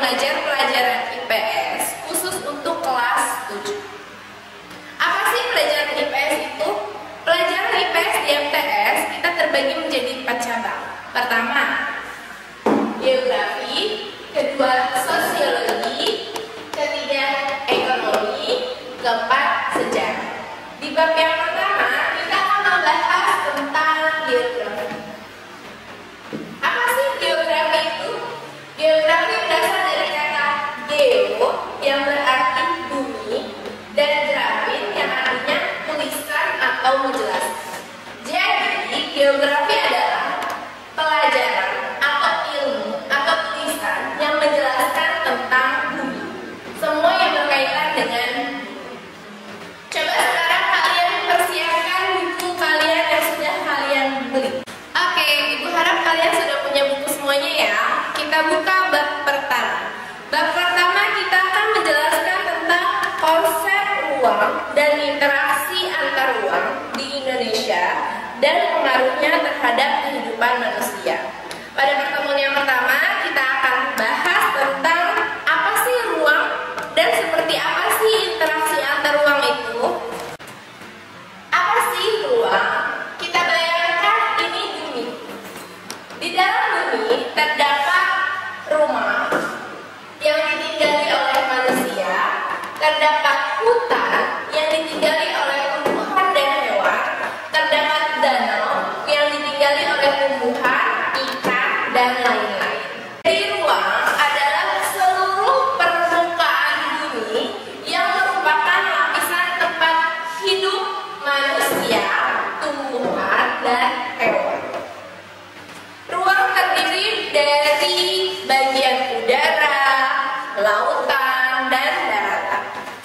mengajar pelajaran IPS khusus untuk kelas 7. Apa sih pelajaran IPS itu? Pelajaran IPS di MTS kita terbagi menjadi 4 cabang. Pertama, geografi, kedua sosiologi, ketiga ekonomi, keempat sejarah. Di bab yang pertama kita akan membahas tentang geografi. Apa sih geografi itu? Geografi berasal dari kata geo yang berarti bumi dan grafin yang artinya tulisan atau menjelaskan. Jadi geografi adalah pelajaran atau ilmu atau tulisan yang menjelaskan tentang bumi. Semua yang berkaitan dengan bumi. Coba sekarang kalian persiapkan buku kalian yang sudah kalian beli. Oke, Ibu harap kalian sudah punya buku semuanya ya. Kita buka bab pertama. Bab pertama kita akan menjelaskan tentang konsep ruang dan interaksi antar ruang di Indonesia dan pengaruhnya terhadap kehidupan manusia. Pada pertemuan yang pertama kita akan bahas tentang apa sih ruang dan seperti apa sih interaksi antar ruang itu. Apa sih ruang? Kita bayangkan ini bumi. Di dalam bumi terdapat rumah yang ditinggali oleh manusia, terdapat hutan yang ditinggali oleh tumbuhan dan hewan, terdapat danau yang ditinggali oleh tumbuhan, ikan, dan lain-lain. Jadi ruang adalah seluruh permukaan bumi yang merupakan lapisan tempat hidup manusia, tumbuhan, dan hewan. Ruang terdiri dari bagian udara, lautan, dan daratan.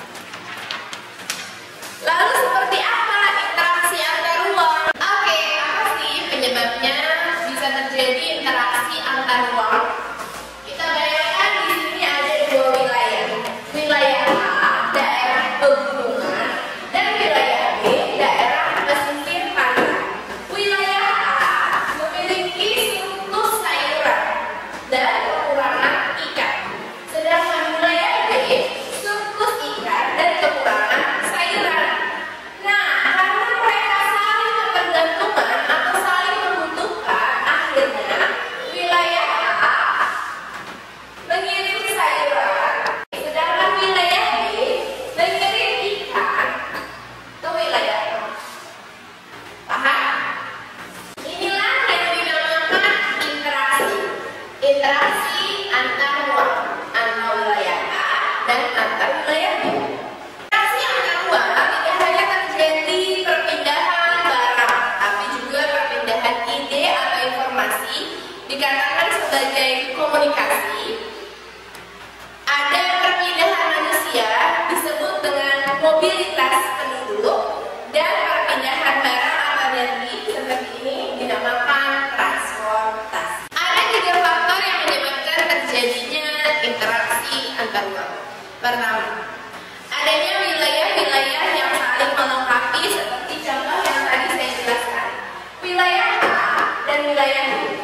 Lalu seperti apa interaksi antar ruang? Oke, apa sih penyebabnya bisa terjadi interaksi antar ruang? Kita bayangkan di sini ada 2 wilayah. Wilayah A, daerah pegunungan, dan wilayah B, daerah pesisir pantai. Wilayah A memiliki surplus sayuran dan kekurangan ikan. Sedangkan wilayah B surplus ikan dan kekurangan sayuran. Nah, karena mereka saling ketergantungan atau saling membutuhkan, akhirnya wilayah A mengirim sayuran, sedangkan wilayah B mengirim ikan ke wilayah A. Paham? Inilah yang dinamakan interaksi antar ruang, antar wilayah A dan antar wilayah B. Interaksi antar ruang tidak hanya terjadi perpindahan barang, tapi juga perpindahan ide atau informasi, dikatakan sebagai komunikasi. Ada perpindahan manusia disebut dengan mobilitas penduduk, dan perpindahan barang atau energi seperti ini dinamakan transportasi. Ada 3 faktor yang menyebabkan terjadinya interaksi antar ruang. Pertama, adanya wilayah-wilayah yang saling melengkapi seperti contoh yang tadi saya jelaskan. Wilayah A dan wilayah B